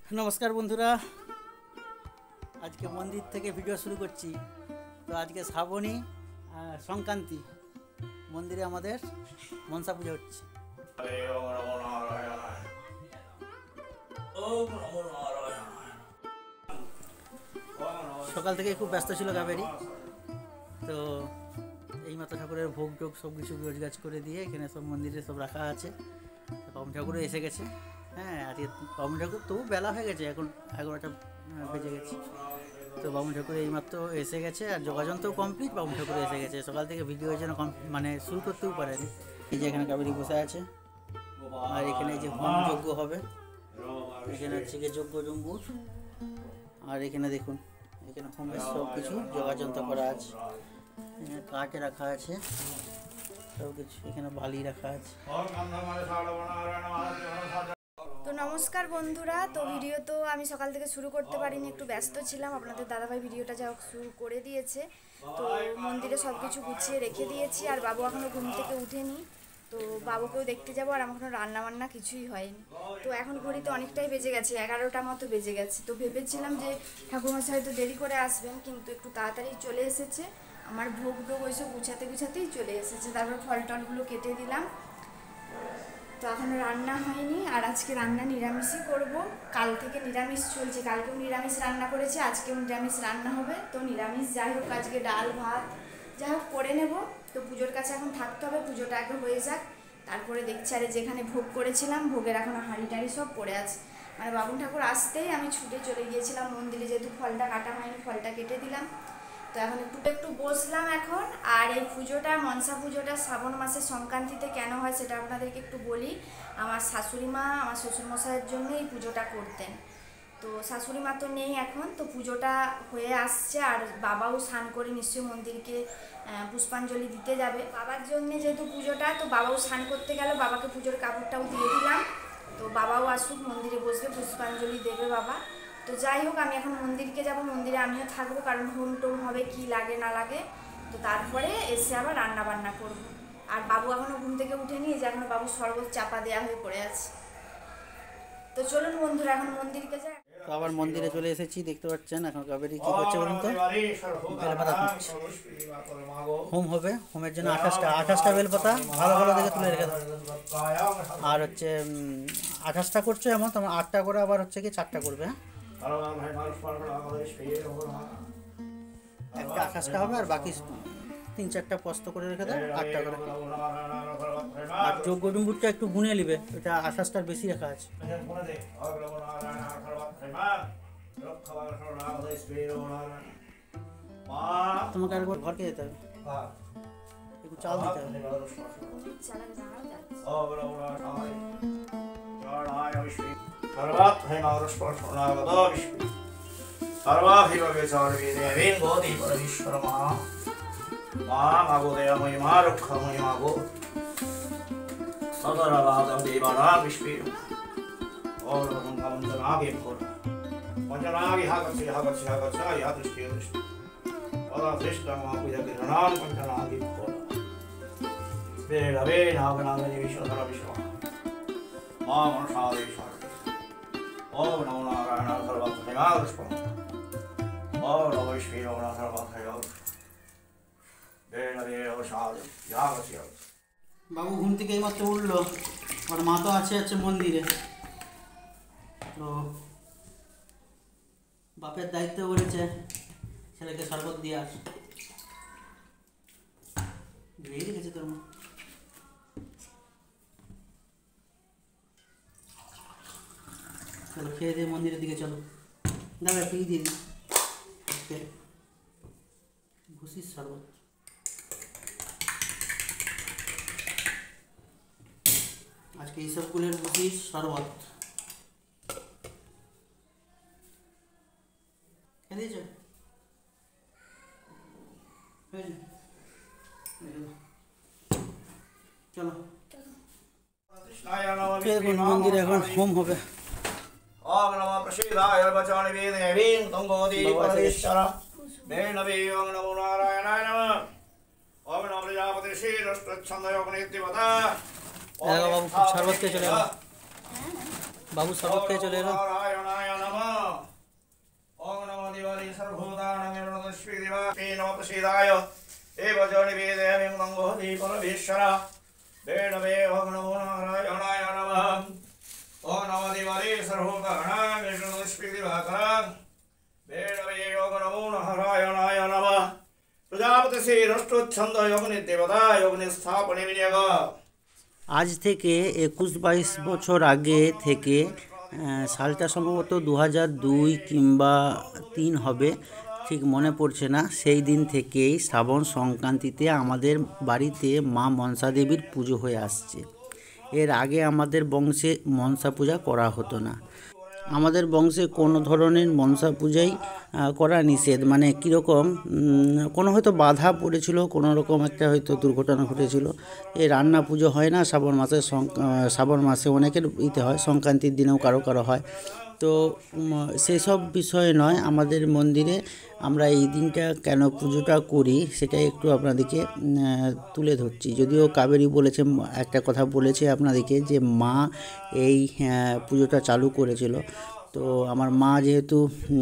नमस्कार बंधुरा आज के मंदिर থেকে ভিডিও শুরু করছি। তো আজকে শ্রাবণী সংক্রান্তি মন্দিরে আমাদের মনসা পূজা হচ্ছে। সকাল থেকে খুব ব্যস্ত ছিল কাবেরী। তো এই মাতা ঠাকুরের ভোগ টোগ সব কিছু গোছগাছ করে দিয়ে এখানে সব মন্দিরে সব রাখা আছে। বামুন ঠাকুরও এসে গেছে। হ্যাঁ আজকে বামুন ঠাকুর তবু বেলা হয়ে গেছে, এখন 11টা বেজে গেছে। তো বামুন ঠাকুর এইমাত্র এসে গেছে আর যোগাযোগটাও কমপ্লিট। বামুন ঠাকুর এসে গেছে, সকাল থেকে ভিডিওর জন্য মানে শুরু করতেও পারেনি। এই যে এখানে কাবেরী বসে আছে আর এখানে যে হোম যজ্ঞ হবে, এখানে হচ্ছে গিয়ে যজ্ঞ ডুম্বুর। আর এখানে দেখুন এখানে হোমের সব কিছু যোগাযন্ত্র করা আছে, এখানে কাঠ রাখা আছে সব কিছু, এখানে বালি রাখা আছে। তো নমস্কার বন্ধুরা, তো ভিডিও তো আমি সকাল থেকে শুরু করতে পারিনি, একটু ব্যস্ত ছিলাম। আপনাদের দাদাভাই ভিডিওটা যা শুরু করে দিয়েছে। তো মন্দিরে সব কিছু গুছিয়ে রেখে দিয়েছি আর বাবু এখনও ঘুম থেকে উঠেনি। তো বাবুকেও দেখতে যাবো আর আমার এখনও রান্নাবান্না কিছুই হয়নি। তো এখন ঘড়িতে অনেকটাই বেজে গেছে, 11টা মতো বেজে গেছে। তো ভেবেছিলাম যে ঠাকুরমশাই হয়তো দেরি করে আসবেন, কিন্তু একটু তাড়াতাড়ি চলে এসেছে। আমার ভোগ টোগ ওইসব গুছাতেই চলে এসেছে। তারপর ফল টলগুলো কেটে দিলাম। তো এখনও রান্না হয়নি আর আজকে রান্না নিরামিষই করব। কাল থেকে নিরামিষ চলছে, কালকেও নিরামিষ রান্না করেছি, আজকেও নিরামিষ রান্না হবে। তো নিরামিষ যাই হোক, আজকে ডাল ভাত যাই হোক করে নেব। তো পুজোর কাছে এখন থাকতে হবে, পুজোটা আগে হয়ে যাক, তারপরে দেখছি। আরে যেখানে ভোগ করেছিলাম ভোগের এখনও হাঁড়ি টাড়ি সব পড়ে আছে। মানে বাবুন ঠাকুর আসতেই আমি ছুটে চলে গিয়েছিলাম মন্দিরে, যেহেতু ফলটা কাটা হয়নি ফলটা কেটে দিলাম। তো এখন একটু বসলাম এখন। আর এই পুজোটা মনসা পুজোটা শ্রাবণ মাসের সংক্রান্তিতে কেন হয় সেটা আপনাদেরকে একটু বলি। আমার শাশুড়ি মা আমার শ্বশুরমশাইয়ের জন্য এই পুজোটা করতেন। তো শাশুড়ি মা তো নেই এখন, তো পুজোটা হয়ে আসছে আর বাবাও স্নান করে নিশ্চয়ই মন্দিরকে পুষ্পাঞ্জলি দিতে যাবে বাবার জন্যে, যেহেতু পুজোটা। তো বাবাও স্নান করতে গেল, বাবাকে পুজোর কাপড়টাও দিয়ে দিলাম। তো বাবাও আসুক, মন্দিরে বসবে, পুষ্পাঞ্জলি দেবে বাবা। তো যাই হোক আমি এখন মন্দিরকে যাব, মন্দিরে আমিও থাকবো, কারণ হোম টোম হবে, কি লাগে না লাগে। তো তারপরে এসে আবার রান্না বান্না করব। আর বাবু এখনও ঘুম থেকে উঠেনি, যে এখনও বাবু শরবত চাপা দেওয়া হয়ে পড়ে আছে। তো চলুন বন্ধুরা এখন মন্দিরকে যাই। তো আবার মন্দিরে চলে এসেছি, দেখতে পাচ্ছেন। এখন কাবেরী কি করছে বলুন তো? বেলপাতা তুলছে, হোম হবে। হোমের জন্য 28টা বেলপাতা ভালো ভালো দেখে তুলে রেখে দেবো। আর হচ্ছে 28টা করছে, এমন তোমার 8টা করে আবার হচ্ছে কি 4টা করবে। একটা 28টা হবে আর বাকি 3-4টা পস্ত করে রেখে দেয়, 8টা করে। আর যজ্ঞ ডুম্বুরটা একটু গুনে নিবে, এটা 28টার বেশি রাখা আছে। তোমাকে আরেকবার ঘরকে যেতে হবে, একটু চাল দিতে হবে। বাবু ঘুম থেকে এইমাত্র উঠলো, আর মা তো আছে মন্দিরে। তো বাপের দায়িত্ব করেছে ছেলেকে শরবত দেওয়ার। দিয়ে রেখেছে তোর মা। চলো খেয়ে দিয়ে মন্দিরের দিকে চলো। দাদা একটু দিয়ে দিই, ভুসির শরবত। আজকে এইসবগুলোর ভুসির শরবত খেয়েছ? চলো মন্দিরে এখন হোম হবে। ओम नमो प्रसीदाय वचानि वेदेवीं तंगोदी परमेश्वर वेणवे ओम नमो नारायणाय नमः ओम नमो प्रजापति श्री रष्टच्छन्दयोगनित्यवता बाबू शरबत के चले बाबू शरबत के चले नमः प्रसीदाय एव च निवेदयामि गङ्गोऽधि परमेश्वर वेणवे ओम नमो नारायणाय नमः ओम नमो देवाय सर्वकारणं विष्णुस्पतिवाकरं वेणवे ओम नमो नारायणाय नमः प्रजापति श्री रष्टोच्छन्द योगनि देवता योगनि स्थापने विनियोग আজ থেকে 21-22 বছর আগে থেকে সালটা সম্ভবত 2002 কিংবা 3 হবে, ঠিক মনে পড়ছে না। সেই দিন থেকেই শ্রাবণ সংক্রান্তিতে আমাদের বাড়িতে মা মনসা দেবীর পুজো হয়ে আসছে। এর আগে আমাদের বংশে মনসা পূজা করা হতো না। আমাদের বংশে কোনো ধরনের মনসা পূজাই করা নিষেধ, মানে কীরকম কোনো হয়তো বাধা পড়েছিল, কোনো রকম একটা হয়তো দুর্ঘটনা ঘটেছিল। এই রান্না পুজো হয় না শ্রাবণ মাসে অনেকের ইতে হয়, সংক্রান্তির দিনেও কারো কারো হয়। তো সেসব বিষয় নয়, আমাদের মন্দিরে আমরা এই দিনটা কেন পুজোটা করি সেটাই একটু আপনাদেরকে তুলে ধরছি। যদিও কাবেরী বলেছে, একটা কথা বলেছে আপনাদেরকে যে মা এই পুজোটা চালু করেছিল। তো আমার মা যেহেতু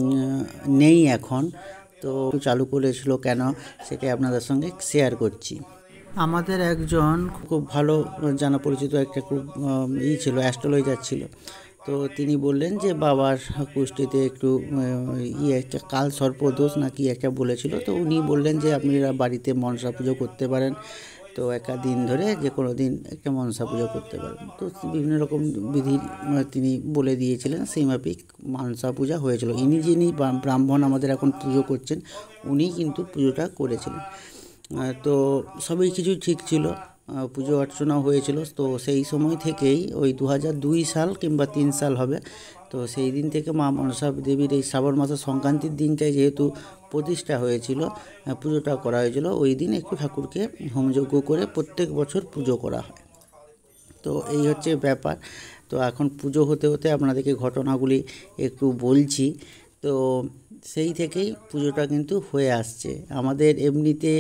নেই এখন, তো চালু করেছিল কেন সেটাই আপনাদের সঙ্গে শেয়ার করছি। আমাদের একজন খুব ভালো জানা পরিচিত একটা খুব ছিল, অ্যাস্ট্রোলজার ছিল। তো তিনি বললেন যে বাবার কুষ্টিতে একটু একটা কাল সর্পদোষ নাকি একটা বলেছিল। তো উনি বললেন যে আপনারা বাড়িতে মনসা পুজো করতে পারেন, তো একটা দিন ধরে যে কোনো দিন একটা মনসা পুজো করতে পারেন। তো বিভিন্ন রকম বিধি তিনি বলে দিয়েছিলেন, সেই মাফিক মনসা পূজা হয়েছিল। যিনি ব্রাহ্মণ আমাদের এখন পুজো করছেন, উনি কিন্তু পুজোটা করেছিলেন। তো সবই কিছু ঠিক ছিল, পুজো অর্চনা হয়েছিল। তো সেই সময় থেকেই ওই 2002 সাল কিংবা 3 সাল হবে, তো সেই দিন থেকে মা মনসা দেবীর এই শ্রাবণ মাসের সংক্রান্তির দিনটায় যেহেতু প্রতিষ্ঠা হয়েছিল, পুজোটা করা হয়েছিল, ওই দিন একটু ঠাকুরকে হোমযজ্ঞ করে প্রত্যেক বছর পুজো করা হয়। তো এই হচ্ছে ব্যাপার। তো এখন পুজো হতে হতে আপনাদেরকে ঘটনাগুলি একটু বলছি। তো সেই থেকেই পুজোটা কিন্তু হয়ে আসছে। আমাদের এমনিতে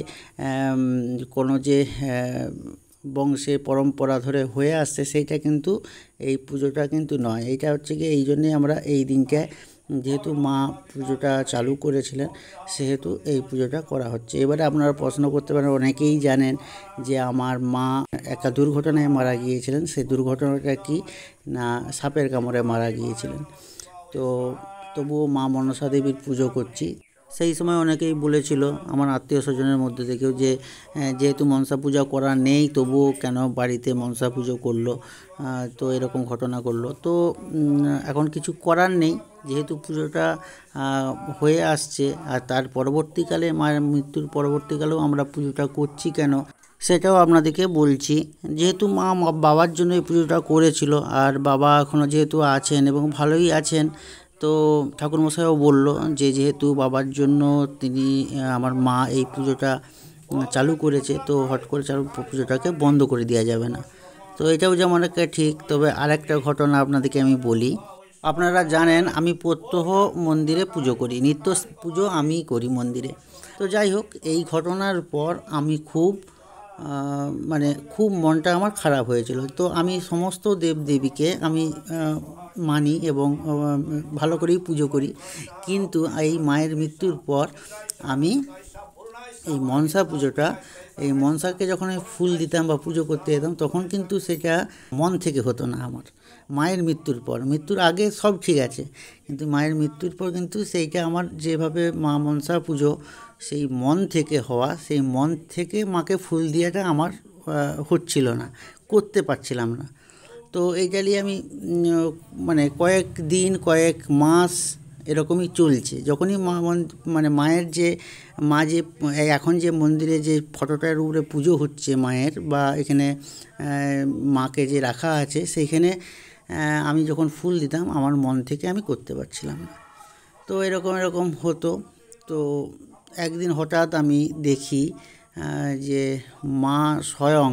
কোনো যে বংশে পরম্পরা ধরে হয়ে আসছে সেইটা কিন্তু এই পুজোটা কিন্তু নয়। এইটা হচ্ছে কি এই জন্যে আমরা এই দিনকে, যেহেতু মা পুজোটা চালু করেছিলেন, সেহেতু এই পুজোটা করা হচ্ছে। এবারে আপনারা প্রশ্ন করতে পারেন, অনেকেই জানেন যে আমার মা একটা দুর্ঘটনায় মারা গিয়েছিলেন। সেই দুর্ঘটনাটা কি না, সাপের কামড়ে মারা গিয়েছিলেন। তো তবুও মা মনসা দেবীর পুজো করছি। সেই সময় অনেকেই বলেছিল আমার আত্মীয় স্বজনের মধ্যে থেকেও যে যেহেতু মনসা পূজা করা নেই, তবুও কেন বাড়িতে মনসা পুজো করলো, তো এরকম ঘটনা করলো। তো এখন কিছু করার নেই, যেহেতু পুজোটা হয়ে আসছে। আর তার পরবর্তীকালে, মায়ের মৃত্যুর পরবর্তীকালেও আমরা পুজোটা করছি কেন সেটাও আপনাদেরকে বলছি। যেহেতু মা বাবার জন্য এই পুজোটা করেছিল, আর বাবা এখনও যেহেতু আছেন এবং ভালোই আছেন, তো ঠাকুরমশাইও বলল যে যেহেতু বাবার জন্য তিনি, আমার মা এই পুজোটা চালু করেছে, তো হট করে পুজোটাকে বন্ধ করে দেওয়া যাবে না। তো এটাও যেমন একটা ঠিক। তবে আরেকটা ঘটনা আপনাদেরকে আমি বলি। আপনারা জানেন আমি প্রত্যহ মন্দিরে পুজো করি, নিত্য পুজো আমি করি মন্দিরে। তো যাই হোক, এই ঘটনার পর আমি খুব মনটা আমার খারাপ হয়েছিল। তো আমি সমস্ত দেবদেবীকে আমি মানি এবং ভালো করেই পুজো করি, কিন্তু এই মায়ের মৃত্যুর পর আমি এই মনসা পুজোটা, এই মনসাকে যখন আমি ফুল দিতাম বা পুজো করতে যেতাম, তখন কিন্তু সেটা মন থেকে হতো না আমার। মায়ের মৃত্যুর পর, মৃত্যুর আগে সব ঠিক আছে, কিন্তু মায়ের মৃত্যুর পর কিন্তু সেইটা আমার যেভাবে মা মনসা পুজো সেই মন থেকে হওয়া, সেই মন থেকে মাকে ফুল দেওয়াটা আমার হচ্ছিল না, করতে পারছিলাম না। তো এইটা নিয়ে আমি কয়েক দিন, কয়েক মাস এরকমই চলছে। যখনই মায়ের যে এখন যে মন্দিরে যে ফটোটার উপরে পুজো হচ্ছে মায়ের, বা এখানে মাকে যে রাখা আছে, সেইখানে আমি যখন ফুল দিতাম আমার মন থেকে আমি করতে পারছিলাম না। তো এরকম হতো। তো একদিন হঠাৎ আমি দেখি যে মা স্বয়ং,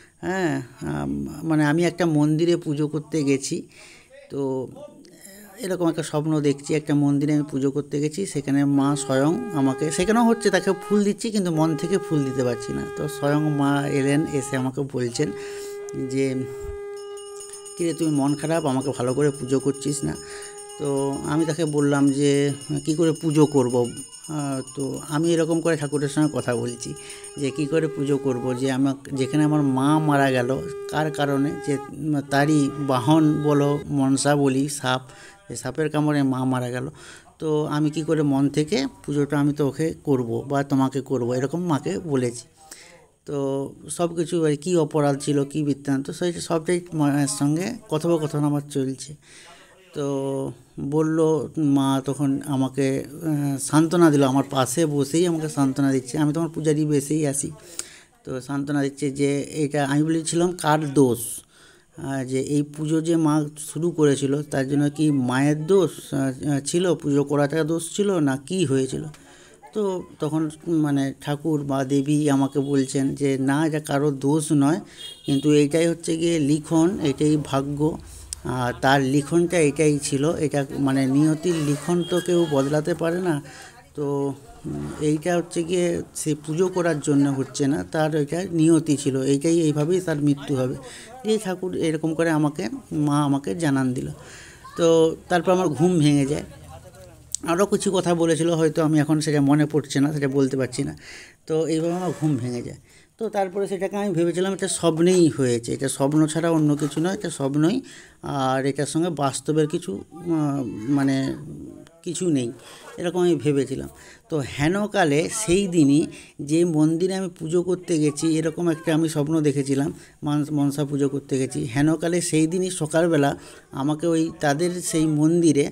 আমি একটা মন্দিরে পুজো করতে গেছি। তো এরকম একটা স্বপ্ন দেখছি, একটা মন্দিরে আমি পুজো করতে গেছি, সেখানে মা স্বয়ং আমাকে, সেখানেও হচ্ছে তাকে ফুল দিচ্ছি কিন্তু মন থেকে ফুল দিতে পারছি না। তো স্বয়ং মা এলেন, এসে আমাকে বলছেন যে কিরে তুমি মন খারাপ, আমাকে ভালো করে পুজো করছিস না। তো আমি তাকে বললাম যে কি করে পুজো করব। তো আমি এরকম করে ঠাকুরের সঙ্গে কথা বলছি যে কি করে পুজো করব, যে যেখানে আমার মা মারা গেল কার কারণে, যে তারই বাহন বলো মনসা বলি সাপ, এই সাপের কামড়ে মা মারা গেল। তো আমি কি করে মন থেকে পুজোটা আমি তো ওকে করব বা তোমাকে করব এরকম মাকে বলেছি। তো সব কিছু আর কী অপরাধ ছিল কী বৃত্তান্ত সবটাই মায়ের সঙ্গে কথোপকথন আমার চলছে। তো বলল মা তখন আমাকে সান্ত্বনা দিল, আমার পাশে বসেই আমাকে সান্ত্বনা দিচ্ছে। আমি তখন পূজারি বেশেই আসি, তো সান্ত্বনা দিচ্ছে যে এটা আমি বলেছিলাম কার দোষ, যে এই পুজো যে মা শুরু করেছিল তার জন্য কি মায়ের দোষ ছিল, পুজো করাটা দোষ ছিল না কি হয়েছিল। তো তখন মানে ঠাকুর বা দেবী আমাকে বলছেন যে না, এটা কারো দোষ নয়, কিন্তু এইটাই হচ্ছে গিয়ে লিখন, এটাই ভাগ্য, আর তার লিখনটা এটাই ছিল, এটা মানে নিয়তির লিখন তো কেউ বদলাতে পারে না। তো এইটা হচ্ছে গিয়ে সে পুজো করার জন্য হচ্ছে না, তার এটা নিয়তি ছিল, এইটাই এইভাবেই তার মৃত্যু হবে। এই ঠাকুর এরকম করে মা আমাকে জানান দিল। তো তারপর আমার ঘুম ভেঙে যায়। আরও কিছু কথা বলেছিল, হয়তো আমি এখন সেটা মনে পড়ছে না, সেটা বলতে পারছি না। তো এইভাবে আমার ঘুম ভেঙে যায়। তো তারপরে সেটাকে আমি ভেবেছিলাম এটা স্বপ্নেই হয়েছে, এটা স্বপ্ন ছাড়া অন্য কিছু নয়, এটা স্বপ্নই, আর এটার সঙ্গে বাস্তবের কিছু মানে কিছু নেই, এরকম আমি ভেবেছিলাম। তো হেনকালে সেই দিনই যে মন্দিরে আমি পুজো করতে গেছি, এরকম একটা আমি স্বপ্ন দেখেছিলাম, মনসা পুজো করতে গেছি। হেনকালে সেই দিনই সকালবেলা আমাকে ওই তাদের সেই মন্দিরে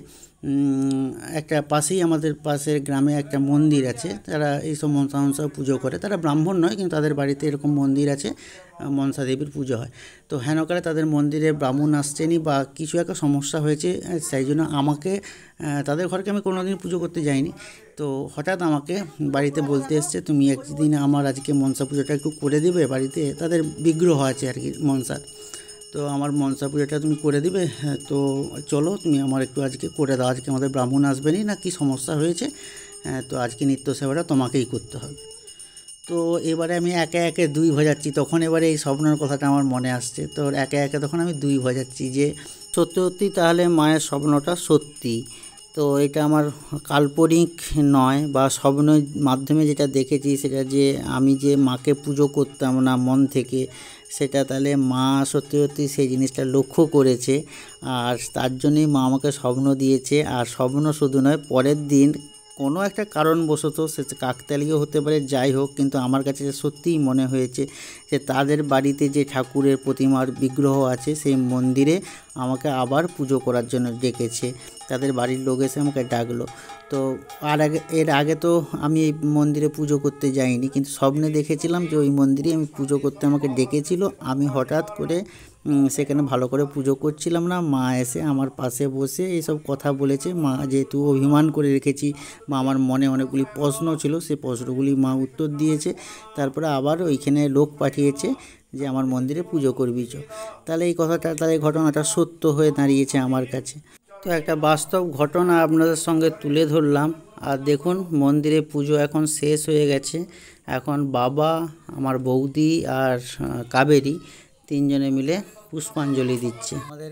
একটা পাশেই আমাদের পাশের গ্রামে একটা মন্দির আছে, তারা এইসব মনসা পুজো করে, তারা ব্রাহ্মণ নয় কিন্তু তাদের বাড়িতে এরকম মন্দির আছে, মনসা দেবীর পুজো হয়। তো হেনকালে তাদের মন্দিরে ব্রাহ্মণ আসছেনি বা কিছু একটা সমস্যা হয়েছে, সেই জন্য আমাকে তাদের ঘরকে আমি কোনোদিন পুজো করতে যাইনি। তো হঠাৎ আমাকে বাড়িতে বলতে এসছে তুমি একদিন আমার আজকে মনসা পুজোটা একটু করে দেবে বাড়িতে, তাদের বিগ্রহ আছে আর কি মনসার, তো আমার মনসা পুজোটা তুমি করে দিবে, তো চলো তুমি আমার একটু আজকে করে দাও, আজকে আমাদের ব্রাহ্মণ আসবেনি না কি সমস্যা হয়েছে, তো আজকে নিত্য সেবাটা তোমাকেই করতে হবে। তো এবারে আমি একে একে দুই ভজাচ্ছি, তখন এবারে এই স্বপ্নের কথাটা আমার মনে আসছে। তো একে একে তখন আমি দুই ভজাচ্ছি যে সত্যি সত্যি তাহলে মায়ের স্বপ্নটা সত্যি, তো এটা আমার কাল্পনিক নয় বা স্বপ্নের মাধ্যমে যেটা দেখেছি সেটা যে আমি যে মাকে পুজো করতাম না মন থেকে, সেটা তাহলে মা সত্যি সত্যি সেই জিনিসটা লক্ষ্য করেছে, আর তার জন্যই মা আমাকে স্বপ্ন দিয়েছে। আর স্বপ্ন শুধু নয়, পরের দিন কোনো একটা কারণবশত সে কাকতালীয় হতে পারে, যাই হোক, কিন্তু আমার কাছে সত্যিই মনে হয়েছে যে তাদের বাড়িতে যে ঠাকুরের প্রতিমার বিগ্রহ আছে সেই মন্দিরে আমাকে আবার পুজো করার জন্য ডেকেছে, তাদের বাড়ির লোক এসে আমাকে ডাকলো। তো এর আগে তো আমি এই মন্দিরে পুজো করতে যাইনি, কিন্তু স্বপ্নে দেখেছিলাম যে ওই মন্দিরে আমি পুজো করতে আমাকে ডেকেছিল। আমি হঠাৎ করে সেখানে ভালো করে পুজো করছিলাম না, মা এসে আমার পাশে বসে এইসব কথা বলেছে। মা যেহেতু অভিমান করে রেখেছি বা আমার মনে অনেকগুলি প্রশ্ন ছিল, সেই প্রশ্নগুলি মা উত্তর দিয়েছে। তারপরে আবার ওইখানে লোক পাঠিয়েছে যে আমার মন্দিরে পুজো করবি চো। তাহলে এই কথাটা, তাহলে ঘটনাটা সত্য হয়ে দাঁড়িয়েছে আমার কাছে। তো একটা বাস্তব ঘটনা আপনাদের সঙ্গে তুলে ধরলাম। আর দেখুন মন্দিরে পুজো এখন শেষ হয়ে গেছে, এখন বাবা, আমার বৌদি আর কাবেরী তিনজনে মিলে পুষ্পাঞ্জলি দিচ্ছে। আমাদের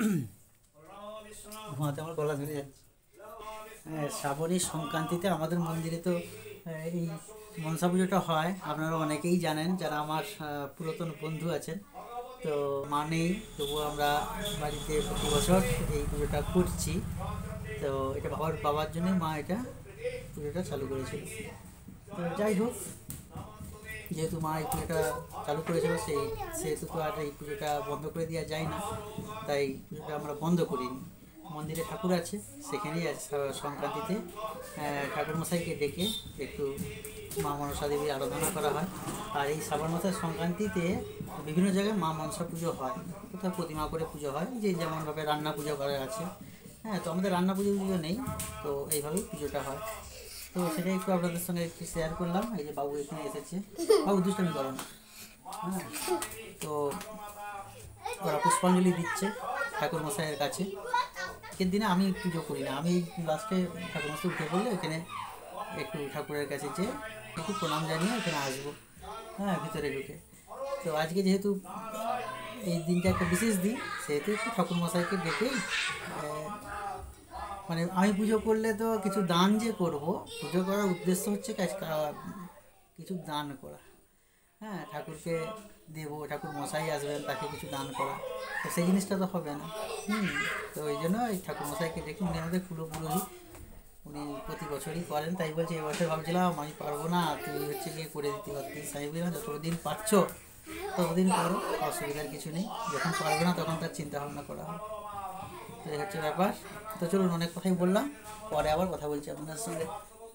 আমার গলা ধরে যাচ্ছে। শ্রাবণী সংক্রান্তিতে আমাদের মন্দিরে তো এই মনসা পুজোটা হয়, আপনারা অনেকেই জানেন যারা আমার পুরাতন বন্ধু আছেন। তো মা নেই, তবুও আমরা বাড়িতে প্রতি বছর এই পুজোটা করছি। তো এটা বাবার জন্যই মা এটা পুজোটা চালু করেছিল। তো যাই হোক, যেহেতু মা এই পুজোটা চালু করেছিল সেহেতু তো আর এই পুজোটা বন্ধ করে দেওয়া যায় না, তাই পুজোটা আমরা বন্ধ করিনি। মন্দিরে ঠাকুর আছে, সেখানেই সংক্রান্তিতে ঠাকুরমশাইকে ডেকে একটু মা মনসা দেবীর আরাধনা করা হয়। আর এই শ্রাবণ মাসের সংক্রান্তিতে বিভিন্ন জায়গায় মা মনসা পুজো হয়, কোথাও প্রতিমা করে পুজো হয়, যে যেমনভাবে রান্না পুজো করা আছে। তো আমাদের রান্না পুজো নেই, তো এইভাবেই পুজোটা হয়। তো সেটাই একটু আপনাদের সঙ্গে একটু শেয়ার করলাম। এই যে বাবু এখানে এসেছে, বাবু দুষ্টামি করো না। তো ওরা পুষ্পাঞ্জলি দিচ্ছে ঠাকুর মশাইয়ের কাছে। আজকের দিনে আমি পুজো করি না, আমি লাস্টে ঠাকুর মশাই উঠে পড়লে এখানে একটু ঠাকুরের কাছে যে একটু প্রণাম জানিয়ে এখানে আসবো, ভিতরে ঢুকে। তো আজকে যেহেতু এই দিনটা একটা বিশেষ দিন, সেহেতু একটু ঠাকুর মশাইকে ডেকে মানে আমি পুজো করলে তো কিছু দান যে করব, পুজো করার উদ্দেশ্য হচ্ছে কিছু দান করা। হ্যাঁ, ঠাকুরকে দেবো, ঠাকুর মশাই আসবেন, তাকে কিছু দান করা, তো সেই জিনিসটা তো হবে না। তো ওই জন্য এই ঠাকুর মশাইকে দেখি, উনি আমাদের পুরোপুরি উনি প্রতি বছরই করেন। তাই বলছে এবছর ভাবছিলাম আমি পারবো না, তুই হচ্ছে গিয়ে করে দিতে পারতিস। আমি বললাম যতদিন পারছো ততদিন করো, অসুবিধার কিছু নেই, যখন পারবে না তখন তার চিন্তা ভাবনা করা হয়। তো এই হচ্ছে ব্যাপার। তো চলুন, অনেক কথাই বললাম, পরে আবার কথা বলছি আপনাদের সঙ্গে।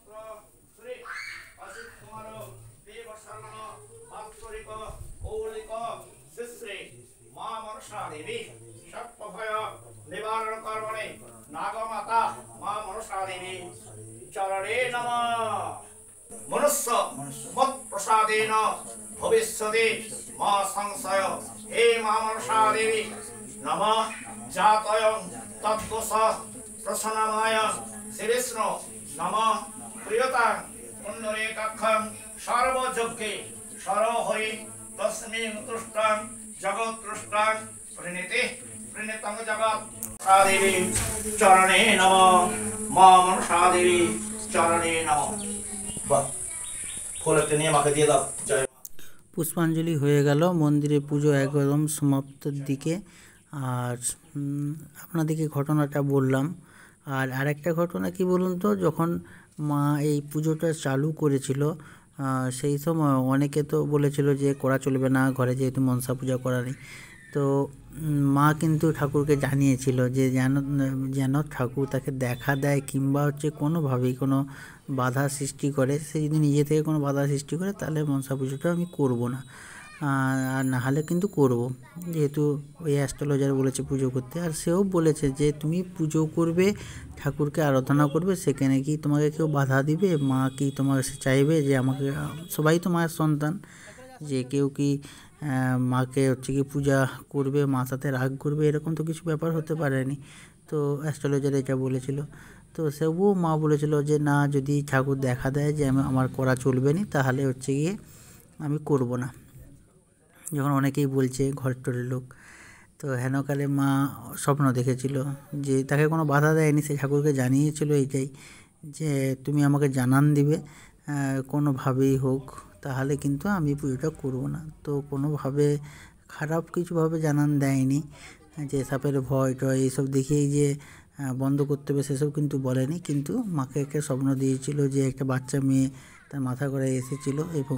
निवारण कर्मणे नागमाता मां मनसा देवी चरणे नमः। मनुष्य मत प्रसादेन भविष्यति मा संशय। हे मां मनसा देवी नमः। जातयं तद्दोष प्रसन्नमाय श्री विष्णु नमः। प्रियतां पुण्डरीकाक्षं सर्वयज्ञे सर्वहरि तस्मिन् तुष्टां जगत्तुष्टां प्रणीति प्रणीतं जगत् देवी चरणे नमः। मां मनसा देवी चरणे नमः। फूल निये माके दिए दाओ। जय। পুষ্পাঞ্জলি হয়ে গেল, মন্দিরে পুজো একদম সমাপ্তির দিকে। আর আপনাদেরকে ঘটনাটা বললাম। আর আরেকটা ঘটনা কি বলুন তো, যখন মা এই পুজোটা চালু করেছিল সেই সময় অনেকে তো বলেছিল যে করা চলবে না, ঘরে যেহেতু মনসা পূজা করা নেই। তো মা কিন্তু ঠাকুরকে জানিয়েছিল যে যেন ঠাকুর তাকে দেখা দেয়, কিংবা হচ্ছে কোনোভাবেই কোনো বাধা সৃষ্টি করে, সে যদি নিজে থেকে কোনো বাধা সৃষ্টি করে তাহলে মনসা পুজোটা আমি করব না, আর না হলে কিন্তু করব, যেহেতু ওই অ্যাস্ট্রোলজার বলেছে পুজো করতে। আর সেও বলেছে যে তুমি পুজো করবে, ঠাকুরকে আরাধনা করবে, সেখানে কি তোমাকে কেউ বাধা দিবে? মা কি তোমার চাইবে যে আমাকে, সবাই তো মায়ের সন্তান, যে কেউ কি মাকে হচ্ছে কি পূজা করবে, মার সাথে রাগ করবে, এরকম তো কিছু ব্যাপার হতে পারেনি। তো অ্যাস্ট্রোলজার এটা বলেছিল। তো সেও মা বলেছিল যে না, যদি ঠাকুর দেখা দেয় যে আমার করা চলবে না, তাহলে হচ্ছে গিয়ে আমি করব না। যখন অনেকেই বলছে ঘরটরের লোক, তো হেনকালে মা স্বপ্ন দেখেছিল যে তাকে কোনো বাধা দেয়নি, সে ঠাকুরকে জানিয়েছিল এইটাই যে তুমি আমাকে জানান দিবে কোনোভাবেই হোক, তাহলে কিন্তু আমি পুজোটা করব না। তো কোনোভাবে খারাপ কিছুভাবে জানান দেয়নি, যে সাপের ভয় টয় এইসব দেখেই যে বন্ধ করতে হবে সেসব কিন্তু বলেনি। কিন্তু মাকে একটা স্বপ্ন দিয়েছিল যে একটা বাচ্চা মেয়ে তার মাথা করে এসেছিল এবং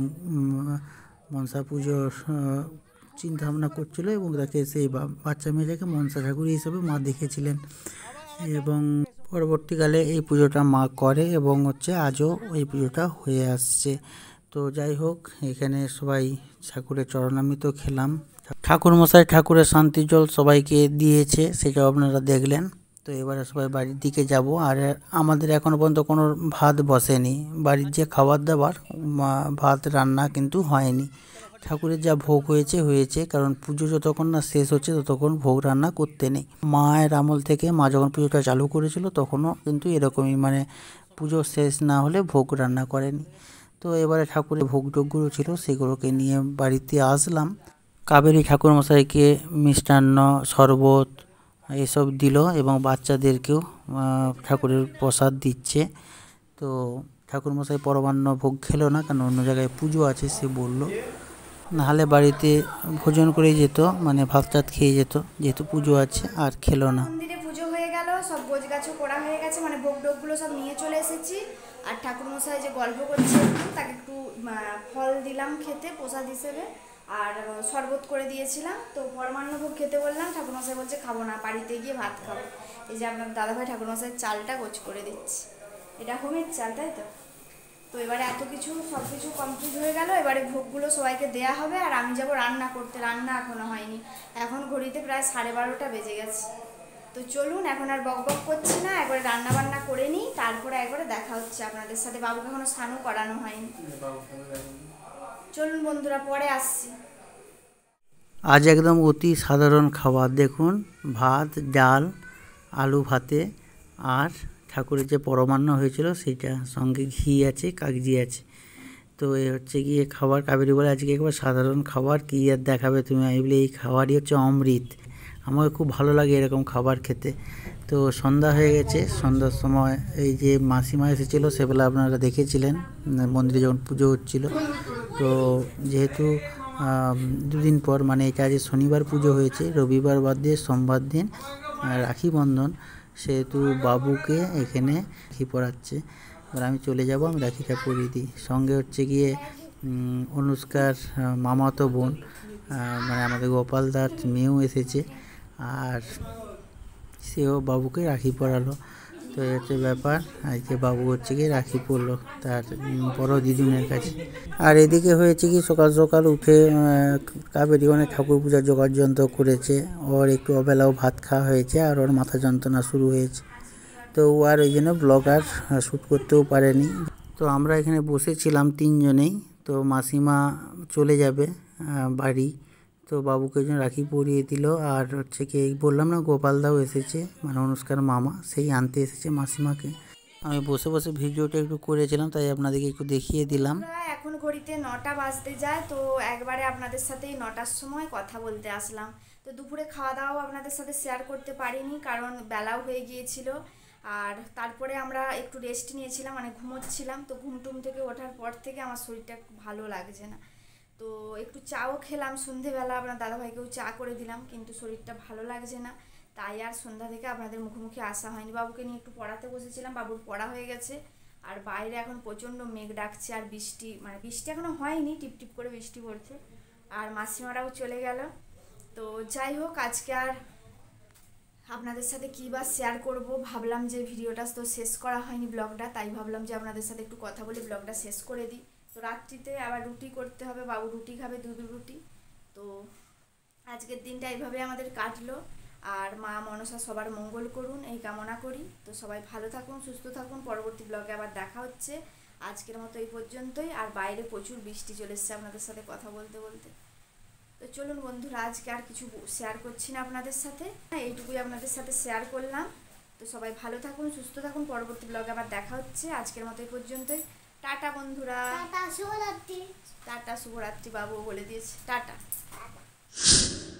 মনসা পুজোর চিন্তাভাবনা করছিল, এবং তাকে সেই বাচ্চা মেয়েটাকে মনসা ঠাকুর হিসেবে মা দেখেছিলেন। এবং পরবর্তীকালে এই পুজোটা মা করে, এবং হচ্ছে আজও এই পুজোটা হয়ে আসছে। তো যাই হোক, এখানে সবাই ঠাকুরের চরণামৃত খেলাম। ঠাকুরমশাই ঠাকুরের শান্তি জল সবাইকে দিয়েছে, সেটাও আপনারা দেখলেন। তো এবারে সবাই বাড়ির দিকে যাব। আর আমাদের এখনও পর্যন্ত কোনো ভাত বসেনি, বাড়ির যে খাবার দাবার ভাত রান্না কিন্তু হয়নি। ঠাকুরের যা ভোগ হয়েছে, কারণ পুজো যতক্ষণ না শেষ হচ্ছে ততক্ষণ ভোগ রান্না করতে নেই। মায়ের আমল থেকে মা যখন পুজোটা চালু করেছিল তখনও কিন্তু এরকমই, মানে পুজো শেষ না হলে ভোগ রান্না করেনি। তো এবারে ঠাকুরের ভোগটোগগুলো ছিল, সেগুলোকে নিয়ে বাড়িতে আসলাম। কাবেরী ঠাকুরমশাইকে মিষ্টান্ন শরবত এসব দিল, এবং বাচ্চাদেরকেও ঠাকুরের প্রসাদ দিচ্ছে। তো ঠাকুরমশাই পরমান্ন ভোগ খেলো না, কারণ অন্য জায়গায় পুজো আছে, সে বলল, নাহলে বাড়িতে ভোজন করেই যেত, মানে ভাত টাত খেয়ে যেত, যেহেতু পুজো আছে, আর খেলো না। মন্দিরে পুজো হয়ে গেল, সব গোছগাছও করা হয়ে গেছে, মানে ভোগ টোগগুলো সব নিয়ে চলে এসেছি। আর ঠাকুরমশাই যে গল্প করছে তাকে একটু ফল দিলাম খেতে প্রসাদ হিসেবে, আর শরবত করে দিয়েছিলাম। তো পরমান্ন ভোগ খেতে বললাম, ঠাকুরমশাই বলছে খাবো না, বাড়িতে গিয়ে ভাত খাবো। এই যে আপনার দাদাভাই ঠাকুরমশাইয়ের চালটা গোছ করে দিচ্ছে, এটা হোমের চাল, তাই তো। তো এবারে এত কিছু সব কিছু কমপ্লিট হয়ে গেল, এবারে ভোগগুলো সবাইকে দেয়া হবে। আর আমি যাব রান্না করতে, রান্না এখনও হয়নি, এখন ঘড়িতে প্রায় 12:30 বেজে গেছে। তো চলুন, এখন আর বক বক করছি না, একবারে রান্না বান্না করে নিই, তারপরে একবারে দেখা হচ্ছে আপনাদের সাথে। বাবুকে এখনো স্নানও করানো হয়নি। চলুন বন্ধুরা, পরে আসছি। আজ একদম অতি সাধারণ খাবার, দেখুন, ভাত ডাল আলু ভাতে, আর ঠাকুরের যে পরমান্ন হয়েছিল সেইটা, সঙ্গে ঘি আছে, কাগজি আছে। তো এই হচ্ছে গিয়ে খাবার। কাবেরী বলে আজকে একবার সাধারণ খাবার, কী আর দেখাবে তুমি? আমি বলি এই খাবারই হচ্ছে অমৃত, আমাকে খুব ভালো লাগে এরকম খাবার খেতে। তো তো সন্ধ্যা হয়ে গেছে, সন্ধ্যার সময় এই যে মাসিমা এসেছিলো সেবেলা আপনারা দেখেছিলেন মন্দিরে যখন পুজো হচ্ছিল। তো যেহেতু দুদিন পর মানে এটা আজ শনিবার পুজো হয়েছে, রবিবার বাদ দিয়ে সোমবার দিন রাখি বন্ধন, সেহেতু বাবুকে এখানে রাখি পরাচ্ছে। এবার আমি চলে যাব, আমি রাখিটা পরিয়ে দিই। সঙ্গে হচ্ছে গিয়ে অনুষ্কার মামাতো বোন মানে আমাদের গোপালদার মেয়েও এসেছে, আর সেও বাবুকে রাখি পরালো। তো এই হচ্ছে ব্যাপার, আজকে বাবু হচ্ছে কি রাখি পরলো তার বড় দিদুনের কাছে। আর এদিকে হয়েছে কি সকাল সকাল উঠে কাবেরী অনেক ঠাকুর পূজার জোগাড় যন্ত্র করেছে, ওর একটু অবেলাও ভাত খাওয়া হয়েছে আর ওর মাথা যন্ত্রণা শুরু হয়েছে। তো ও আর ওই জন্য ব্লগ আর শ্যুট করতেও পারেনি। তো আমরা এখানে বসেছিলাম তিনজনেই, তো মাসিমা চলে যাবে বাড়ি, তো বাবুকে জন্য রাখি পরিয়ে দিল। আর হচ্ছে কি বললাম না গোপালদাও এসেছে মানে অনুষ্কার মামা, সেই আনতে এসেছে মাসিমাকে। আমি বসে বসে ভিডিওটা একটু করেছিলাম, তাই আপনাদেরকে একটু দেখিয়ে দিলাম। এখন ঘড়িতে 9টা বাজতে যায়, তো একবারে আপনাদের সাথে 9টার সময় কথা বলতে আসলাম। তো দুপুরে খাওয়া দাওয়াও আপনাদের সাথে শেয়ার করতে পারিনি, কারণ বেলাও হয়ে গিয়েছিল। আর তারপরে আমরা একটু রেস্ট নিয়েছিলাম, মানে ঘুমোচ্ছিলাম। তো ঘুমটুম থেকে ওঠার পর থেকে আমার শরীরটা ভালো লাগছে না, তো একটু চাও খেলাম সন্ধেবেলা, আপনার দাদাভাইকেও চা করে দিলাম, কিন্তু শরীরটা ভালো লাগছে না, তাই আর সন্ধ্যা থেকে আপনাদের মুখোমুখি আসা হয়নি। বাবুকে নিয়ে একটু পড়াতে বসেছিলাম, বাবুর পড়া হয়ে গেছে। আর বাইরে এখন প্রচণ্ড মেঘ ডাকছে, আর বৃষ্টি মানে বৃষ্টি এখনও হয়নি, টিপটিপ করে বৃষ্টি পড়ছে। আর মাসিমারাও চলে গেল। তো যাই হোক, আজকে আর আপনাদের সাথে কী বা শেয়ার করব, ভাবলাম যে ভিডিওটা তো শেষ করা হয়নি ব্লগটা, তাই ভাবলাম যে আপনাদের সাথে একটু কথা বলে ব্লগটা শেষ করে দিই। তো রাত্রিতে আবার রুটি করতে হবে, বাবু রুটি খাবে, দুধ রুটি। তো আজকের দিনটা এইভাবে আমাদের কাটলো। আর মা মনসা সবার মঙ্গল করুন এই কামনা করি। তো সবাই ভালো থাকুন, সুস্থ থাকুন, পরবর্তী ব্লগে আবার দেখা হচ্ছে। আজকের মতো এই পর্যন্তই। আর বাইরে প্রচুর বৃষ্টি চলে এসছে আপনাদের সাথে কথা বলতে বলতে। তো চলুন বন্ধুরা, আজকে আর কিছু শেয়ার করছি না আপনাদের সাথে, এইটুকুই আপনাদের সাথে শেয়ার করলাম। তো সবাই ভালো থাকুন, সুস্থ থাকুন, পরবর্তী ব্লগে আবার দেখা হচ্ছে। আজকের মতো এই পর্যন্তই। টাটা বন্ধুরা, টাটা শুভরাত্রি। টাটা শুভরাত্রি, বাবু বলে দিয়েছে টাটা।